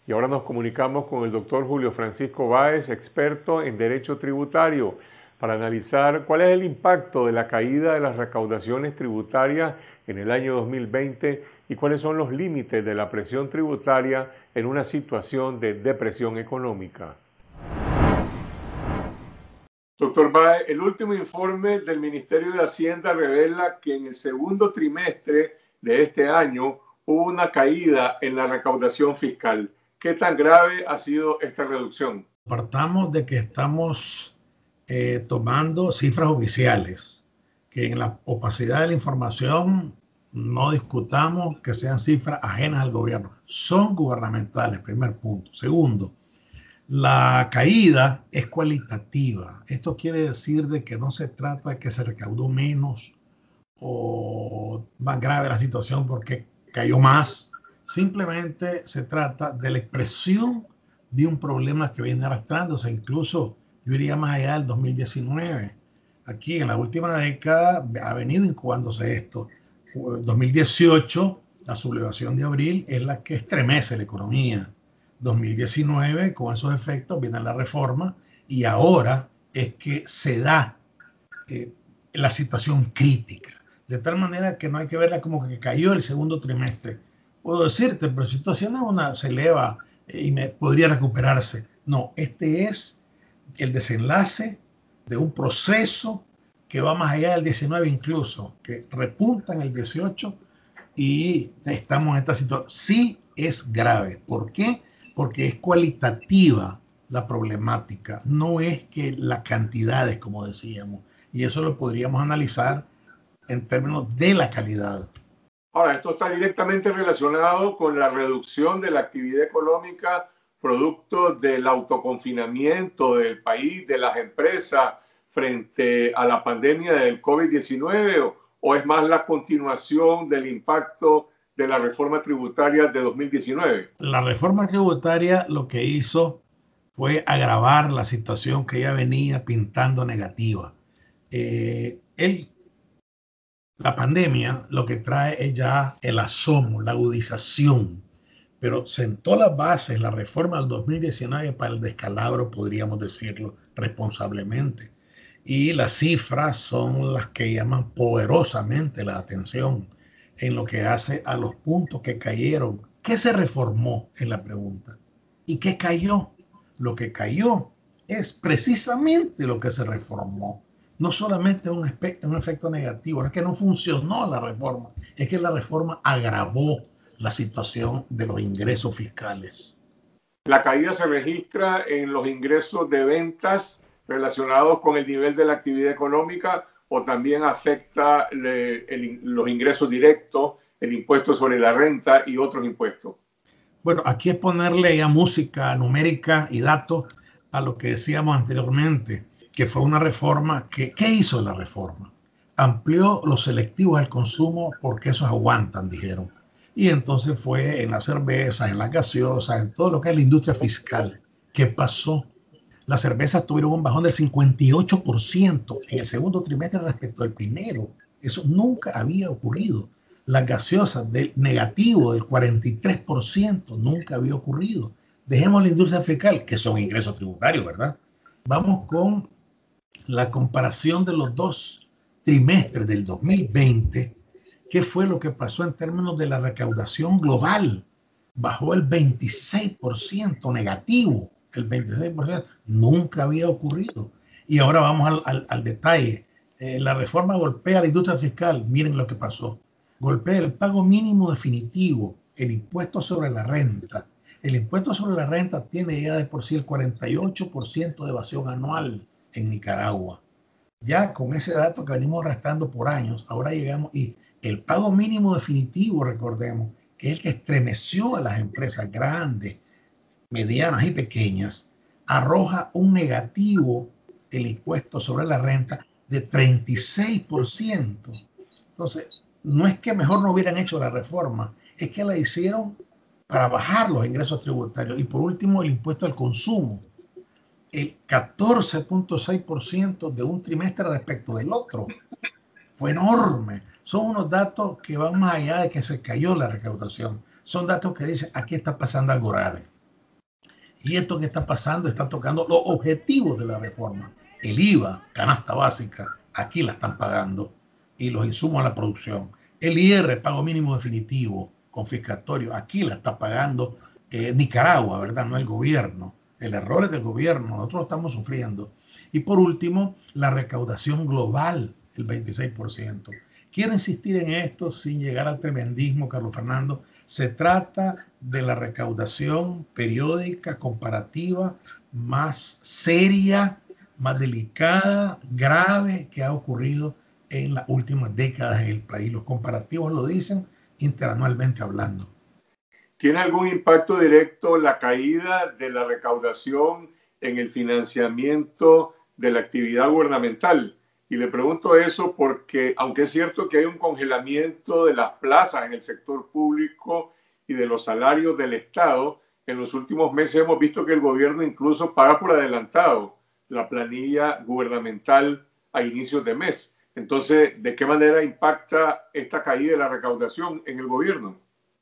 Y ahora nos comunicamos con el doctor Julio Francisco Báez, experto en Derecho Tributario, para analizar cuál es el impacto de la caída de las recaudaciones tributarias en el año 2020 y cuáles son los límites de la presión tributaria en una situación de depresión económica. Doctor Báez, el último informe del Ministerio de Hacienda revela que en el segundo trimestre de este año hubo una caída en la recaudación fiscal. ¿Qué tan grave ha sido esta reducción? Partamos de que estamos tomando cifras oficiales, que en la opacidad de la información no discutamos que sean cifras ajenas al gobierno. Son gubernamentales, primer punto. Segundo, la caída es cualitativa. Esto quiere decir de que no se trata de que se recaudó menos o más grave la situación porque cayó más. Simplemente se trata de la expresión de un problema que viene arrastrándose. Incluso yo iría más allá del 2019. Aquí en la última década ha venido incubándose esto. 2018, la sublevación de abril es la que estremece la economía. 2019, con esos efectos, viene la reforma y ahora es que se da la situación crítica. De tal manera que no hay que verla como que cayó el segundo trimestre. Puedo decirte, pero si situación se eleva y podría recuperarse. No, este es el desenlace de un proceso que va más allá del 19 incluso, que repunta en el 18 y estamos en esta situación. Sí es grave. ¿Por qué? Porque es cualitativa la problemática, no es que las cantidades, como decíamos, y eso lo podríamos analizar en términos de la calidad. Ahora, esto está directamente relacionado con la reducción de la actividad económica producto del autoconfinamiento del país, de las empresas frente a la pandemia del COVID-19, o es más la continuación del impacto de la reforma tributaria de 2019. La reforma tributaria lo que hizo fue agravar la situación que ya venía pintando negativa. La pandemia lo que trae es ya el asomo, la agudización, pero sentó las bases, la reforma del 2019 para el descalabro, podríamos decirlo responsablemente. Y las cifras son las que llaman poderosamente la atención en lo que hace a los puntos que cayeron. ¿Qué se reformó? Es la pregunta. ¿Y qué cayó? Lo que cayó es precisamente lo que se reformó. No solamente un efecto negativo, no es que no funcionó la reforma, es que la reforma agravó la situación de los ingresos fiscales. La caída se registra en los ingresos de ventas relacionados con el nivel de la actividad económica, o también afecta los ingresos directos, el impuesto sobre la renta y otros impuestos. Bueno, aquí es ponerle ya música numérica y datos a lo que decíamos anteriormente, que fue una reforma ¿qué hizo la reforma? Amplió los selectivos al consumo porque esos aguantan, dijeron. Y entonces fue en las cervezas, en las gaseosas, en todo lo que es la industria fiscal. ¿Qué pasó? Las cervezas tuvieron un bajón del 58% en el segundo trimestre respecto al primero. Eso nunca había ocurrido. Las gaseosas del negativo del 43% nunca había ocurrido. Dejemos la industria fiscal, que son ingresos tributarios, ¿verdad? Vamos con la comparación de los dos trimestres del 2020. ¿Qué fue lo que pasó en términos de la recaudación global? Bajó el 26% negativo. El 26% nunca había ocurrido. Y ahora vamos al detalle. La reforma golpea a la industria fiscal. Miren lo que pasó. Golpea el pago mínimo definitivo, el impuesto sobre la renta. El impuesto sobre la renta tiene ya de por sí el 48% de evasión anual en Nicaragua. Ya con ese dato que venimos arrastrando por años, ahora llegamos y el pago mínimo definitivo, recordemos, que es el que estremeció a las empresas grandes, medianas y pequeñas, arroja un negativo del impuesto sobre la renta de 36%. Entonces, no es que mejor no hubieran hecho la reforma, es que la hicieron para bajar los ingresos tributarios. Y por último, el impuesto al consumo. El 14.6% de un trimestre respecto del otro. Fue enorme. Son unos datos que van más allá de que se cayó la recaudación. Son datos que dicen, aquí está pasando algo grave. Y esto que está pasando está tocando los objetivos de la reforma. El IVA, canasta básica, aquí la están pagando, y los insumos a la producción. El IR, pago mínimo definitivo, confiscatorio, aquí la está pagando Nicaragua, ¿verdad? No el gobierno. El error es del gobierno, nosotros lo estamos sufriendo. Y por último, la recaudación global, el 26%. Quiero insistir en esto sin llegar al tremendismo, Carlos Fernando. Se trata de la recaudación periódica, comparativa, más seria, más delicada, grave que ha ocurrido en las últimas décadas en el país. Los comparativos lo dicen interanualmente hablando. ¿Tiene algún impacto directo la caída de la recaudación en el financiamiento de la actividad gubernamental? Y le pregunto eso porque, aunque es cierto que hay un congelamiento de las plazas en el sector público y de los salarios del Estado, en los últimos meses hemos visto que el gobierno incluso paga por adelantado la planilla gubernamental a inicios de mes. Entonces, ¿de qué manera impacta esta caída de la recaudación en el gobierno?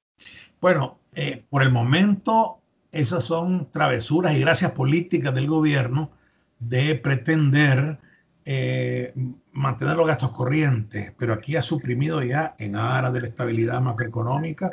Bueno, por el momento esas son travesuras y gracias políticas del gobierno de pretender mantener los gastos corrientes, pero aquí ha suprimido ya en aras de la estabilidad macroeconómica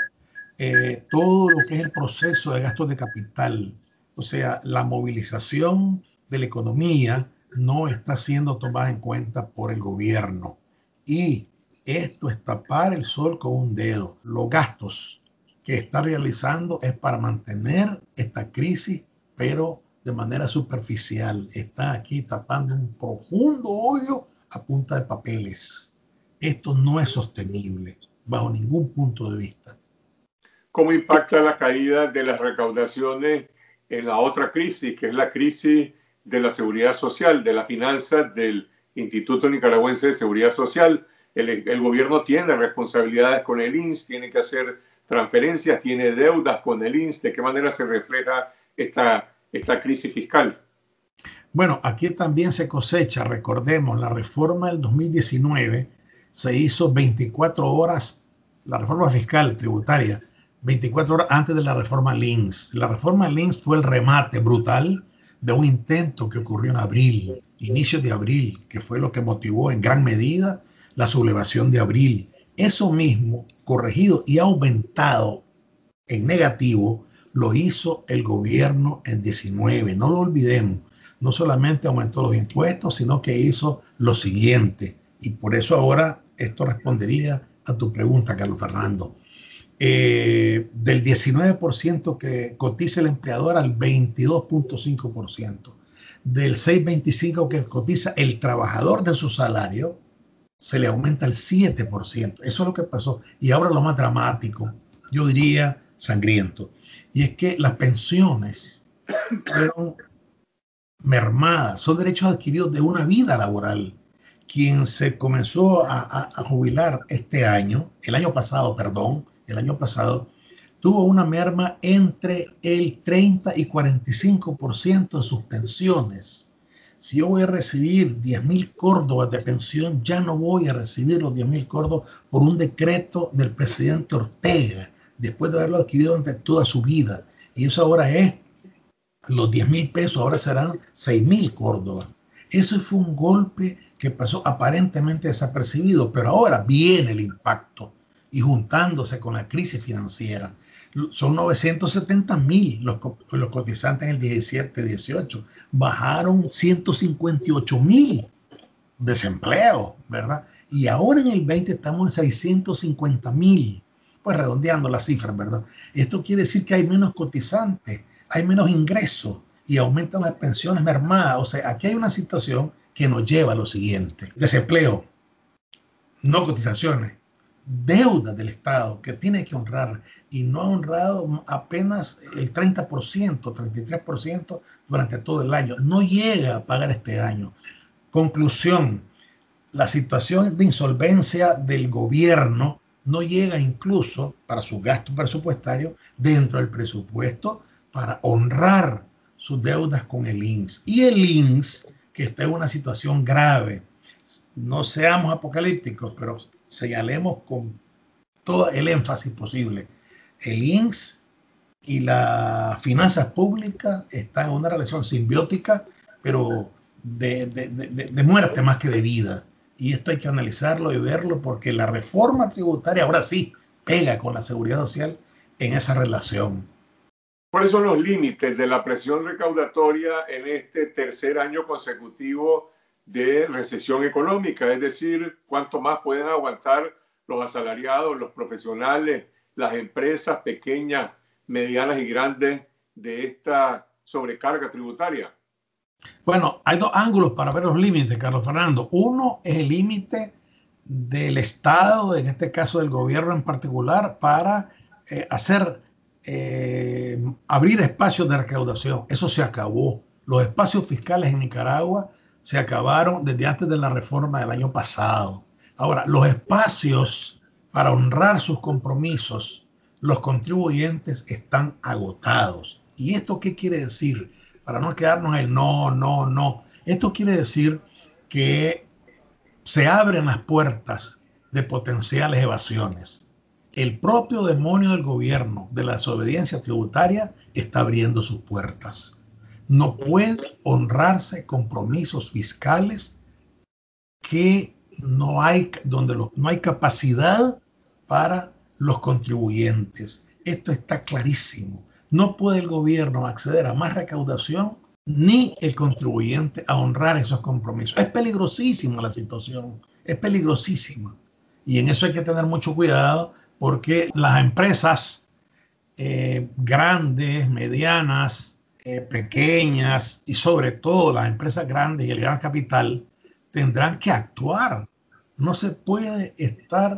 todo lo que es el proceso de gastos de capital. O sea, la movilización de la economía no está siendo tomada en cuenta por el gobierno. Y esto es tapar el sol con un dedo. Los gastos que está realizando es para mantener esta crisis, pero de manera superficial. Está aquí tapando un profundo hoyo a punta de papeles. Esto no es sostenible bajo ningún punto de vista. ¿Cómo impacta la caída de las recaudaciones en la otra crisis, que es la crisis de la seguridad social, de las finanzas del Instituto Nicaragüense de Seguridad Social? El gobierno tiene responsabilidades con el INS, tiene que hacer transferencias, tiene deudas con el INS. ¿De qué manera se refleja esta crisis fiscal? Bueno, aquí también se cosecha, recordemos, la reforma del 2019 se hizo 24 horas, la reforma fiscal tributaria, 24 horas antes de la reforma Lins. La reforma Lins fue el remate brutal de un intento que ocurrió en abril, inicios de abril, que fue lo que motivó en gran medida la sublevación de abril. Eso mismo, corregido y aumentado en negativo, lo hizo el gobierno en 19. No lo olvidemos. No solamente aumentó los impuestos, sino que hizo lo siguiente. Y por eso ahora esto respondería a tu pregunta, Carlos Fernando. Del 19% que cotiza el empleador al 22.5%. Del 6.25% que cotiza el trabajador de su salario, se le aumenta el 7%. Eso es lo que pasó. Y ahora lo más dramático, yo diría sangriento, y es que las pensiones fueron mermadas, son derechos adquiridos de una vida laboral. Quien se comenzó a jubilar el año pasado, tuvo una merma entre el 30 y 45% de sus pensiones. Si yo voy a recibir 10,000 córdobas de pensión, ya no voy a recibir los 10,000 córdobas por un decreto del presidente Ortega, después de haberlo adquirido durante toda su vida. Y eso ahora es, los 10,000 pesos ahora serán 6,000 córdobas. Eso fue un golpe que pasó aparentemente desapercibido, pero ahora viene el impacto y juntándose con la crisis financiera. Son 970,000 los cotizantes en el 17-18. Bajaron 158,000 desempleos, ¿verdad? Y ahora en el 20 estamos en 650,000. Pues redondeando las cifras, ¿verdad? Esto quiere decir que hay menos cotizantes, hay menos ingresos y aumentan las pensiones mermadas. O sea, aquí hay una situación que nos lleva a lo siguiente. Desempleo, no cotizaciones, deuda del Estado que tiene que honrar y no ha honrado apenas el 30%, 33% durante todo el año. No llega a pagar este año. Conclusión, la situación de insolvencia del gobierno no llega incluso para sus gastos presupuestarios dentro del presupuesto para honrar sus deudas con el INS. Y el INS, que está en una situación grave, no seamos apocalípticos, pero señalemos con todo el énfasis posible. El INS y las finanzas públicas están en una relación simbiótica, pero de muerte más que de vida. Y esto hay que analizarlo y verlo porque la reforma tributaria ahora sí pega con la seguridad social en esa relación. ¿Cuáles son los límites de la presión recaudatoria en este tercer año consecutivo de recesión económica? Es decir, ¿cuánto más pueden aguantar los asalariados, los profesionales, las empresas pequeñas, medianas y grandes de esta sobrecarga tributaria? Bueno, hay dos ángulos para ver los límites, Carlos Fernando. Uno es el límite del Estado, en este caso del gobierno en particular, para abrir espacios de recaudación. Eso se acabó. Los espacios fiscales en Nicaragua se acabaron desde antes de la reforma del año pasado. Ahora, los espacios para honrar sus compromisos, los contribuyentes están agotados. ¿Y esto qué quiere decir? Para no quedarnos en no. Esto quiere decir que se abren las puertas de potenciales evasiones. El propio demonio del gobierno de la desobediencia tributaria está abriendo sus puertas. No puede honrarse compromisos fiscales que no hay, donde no hay capacidad para los contribuyentes. Esto está clarísimo. No puede el gobierno acceder a más recaudación ni el contribuyente a honrar esos compromisos. Es peligrosísima la situación, es peligrosísima. Y en eso hay que tener mucho cuidado porque las empresas grandes, medianas, pequeñas y sobre todo las empresas grandes y el gran capital tendrán que actuar. No se puede estar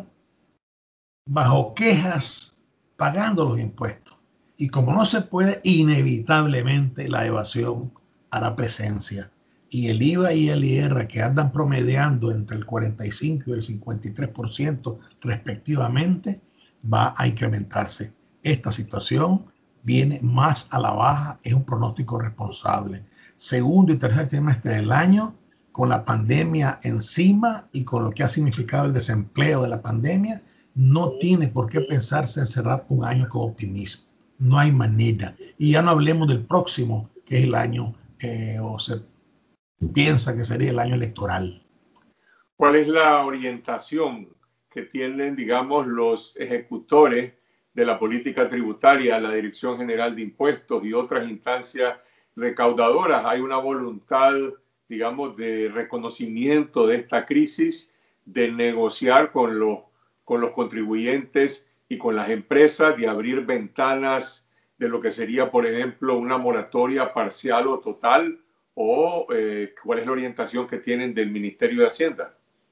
bajo quejas pagando los impuestos. Y como no se puede, inevitablemente la evasión hará presencia. Y el IVA y el IR, que andan promediando entre el 45 y el 53% respectivamente, va a incrementarse. Esta situación viene más a la baja, es un pronóstico responsable. Segundo y tercer trimestre del año, con la pandemia encima y con lo que ha significado el desempleo de la pandemia, no tiene por qué pensarse en cerrar un año con optimismo. No hay manera. Y ya no hablemos del próximo, que es el año, o se piensa que sería el año electoral. ¿Cuál es la orientación que tienen, digamos, los ejecutores de la política tributaria, la Dirección General de Impuestos y otras instancias recaudadoras? ¿Hay una voluntad, digamos, de reconocimiento de esta crisis, de negociar con los contribuyentes y con las empresas, de abrir ventanas de lo que sería, por ejemplo, una moratoria parcial o total? ¿O cuál es la orientación que tienen del Ministerio de Hacienda?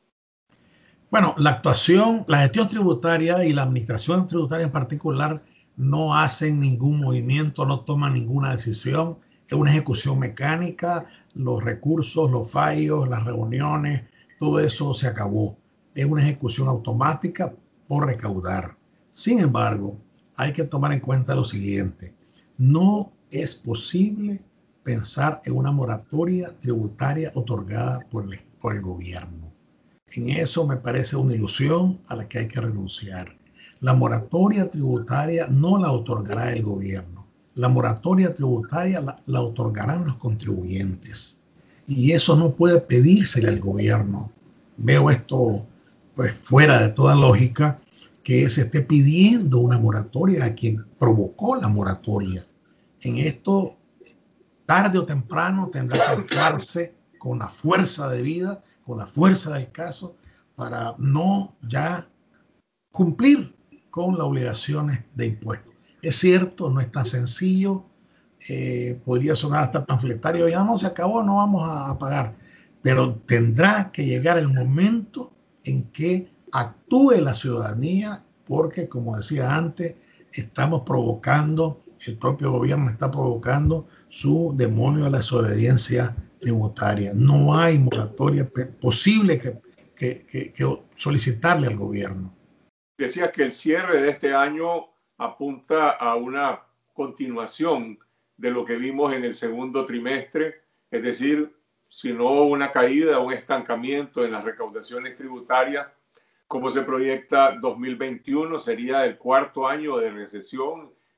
Bueno, la gestión tributaria y la administración tributaria en particular no hacen ningún movimiento, no toman ninguna decisión. Es una ejecución mecánica, los recursos, los fallos, las reuniones, todo eso se acabó. Es una ejecución automática por recaudar. Sin embargo, hay que tomar en cuenta lo siguiente. No es posible pensar en una moratoria tributaria otorgada por el gobierno. En eso me parece una ilusión a la que hay que renunciar. La moratoria tributaria no la otorgará el gobierno. La moratoria tributaria la otorgarán los contribuyentes. Y eso no puede pedírsele al gobierno. Veo esto pues fuera de toda lógica, que se esté pidiendo una moratoria a quien provocó la moratoria. En esto, tarde o temprano, tendrá que actuarse con la fuerza de vida, con la fuerza del caso, para no ya cumplir con las obligaciones de impuestos. Es cierto, no es tan sencillo, podría sonar hasta panfletario, ya no se acabó, no vamos a pagar, pero tendrá que llegar el momento en que actúe la ciudadanía, porque como decía antes, estamos provocando, el propio gobierno está provocando su demonio de la desobediencia tributaria. No hay moratoria posible que solicitarle al gobierno. Decías que el cierre de este año apunta a una continuación de lo que vimos en el segundo trimestre, es decir, si no una caída, un estancamiento en las recaudaciones tributarias. ¿Cómo se proyecta 2021? Sería el cuarto año de recesión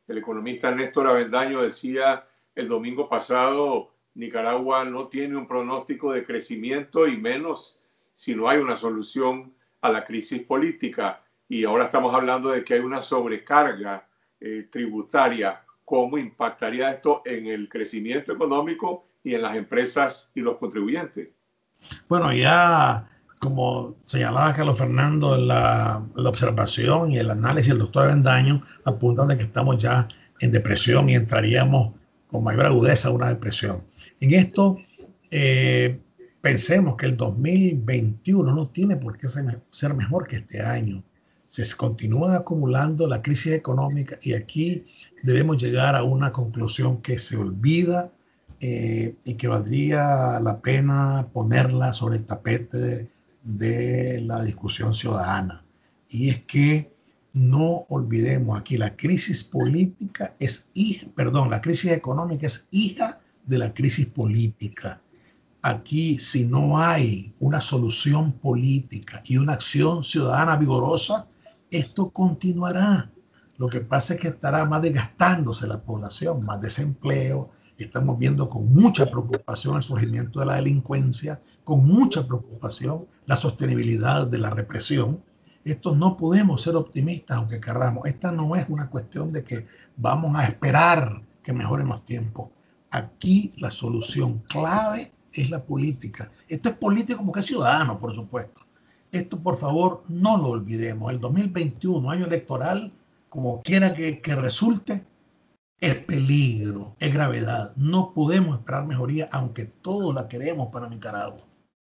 El economista Néstor Avendaño decía el domingo pasado, Nicaragua no tiene un pronóstico de crecimiento y menos si no hay una solución a la crisis política. Y ahora estamos hablando de que hay una sobrecarga tributaria. ¿Cómo impactaría esto en el crecimiento económico y en las empresas y los contribuyentes? Bueno, ya como señalaba Carlos Fernando, la observación y el análisis del doctor Avendaño apuntan de que estamos ya en depresión y entraríamos con mayor agudeza a una depresión. En esto, pensemos que el 2021 no tiene por qué ser mejor que este año. Se continúa acumulando la crisis económica y aquí debemos llegar a una conclusión que se olvida y que valdría la pena ponerla sobre el tapete de la discusión ciudadana. Y es que no olvidemos aquí, la crisis política es hija, perdón, la crisis económica es hija de la crisis política. Aquí, si no hay una solución política y una acción ciudadana vigorosa, esto continuará. Lo que pasa es que estará más desgastándose la población, más desempleo. Estamos viendo con mucha preocupación el surgimiento de la delincuencia, con mucha preocupación la sostenibilidad de la represión. Esto no podemos ser optimistas aunque querramos. Esta no es una cuestión de que vamos a esperar que mejoren los tiempos. Aquí la solución clave es la política. Esto es político porque es ciudadano, por supuesto. Esto, por favor, no lo olvidemos. El 2021, año electoral, como quiera que resulte, es peligro, es gravedad. No podemos esperar mejoría, aunque todos la queremos para Nicaragua.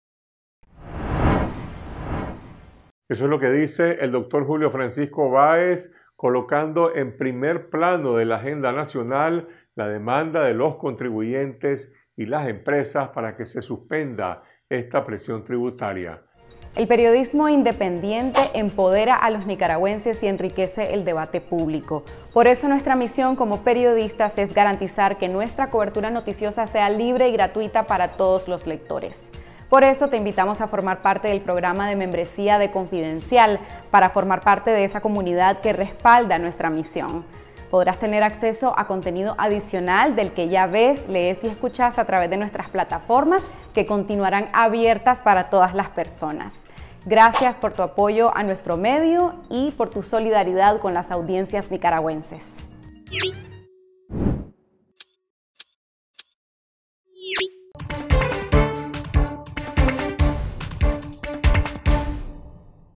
Eso es lo que dice el doctor Julio Francisco Báez, colocando en primer plano de la agenda nacional la demanda de los contribuyentes y las empresas para que se suspenda esta presión tributaria. El periodismo independiente empodera a los nicaragüenses y enriquece el debate público. Por eso nuestra misión como periodistas es garantizar que nuestra cobertura noticiosa sea libre y gratuita para todos los lectores. Por eso te invitamos a formar parte del programa de membresía de Confidencial para formar parte de esa comunidad que respalda nuestra misión. Podrás tener acceso a contenido adicional del que ya ves, lees y escuchas a través de nuestras plataformas que continuarán abiertas para todas las personas. Gracias por tu apoyo a nuestro medio y por tu solidaridad con las audiencias nicaragüenses.